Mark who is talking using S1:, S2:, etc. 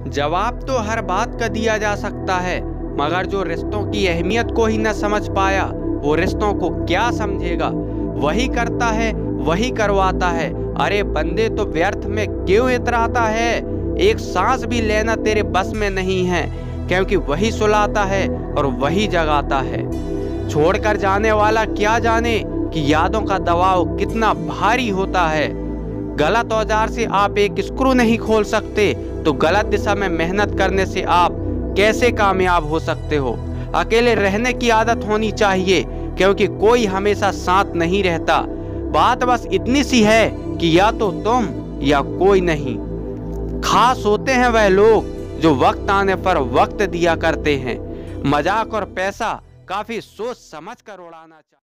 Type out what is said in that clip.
S1: जवाब तो हर बात का दिया जा सकता है, मगर जो रिश्तों की अहमियत को ही न समझ पाया वो रिश्तों को क्या समझेगा। वही करता है वही करवाता है। अरे बंदे तो व्यर्थ में क्यों इतराता है, एक सांस भी लेना तेरे बस में नहीं है, क्योंकि वही सुलाता है और वही जगाता है। छोड़कर जाने वाला क्या जाने कि यादों का दबाव कितना भारी होता है। गलत औजार से आप एक स्क्रू नहीं खोल सकते, तो गलत दिशा में मेहनत करने से आप कैसे कामयाब हो सकते हो। अकेले रहने की आदत होनी चाहिए, क्योंकि कोई हमेशा साथ नहीं रहता। बात बस इतनी सी है कि या तो तुम या कोई नहीं। खास होते हैं वह लोग जो वक्त आने पर वक्त दिया करते हैं। मजाक और पैसा काफी सोच समझ कर उड़ाना चाहिए।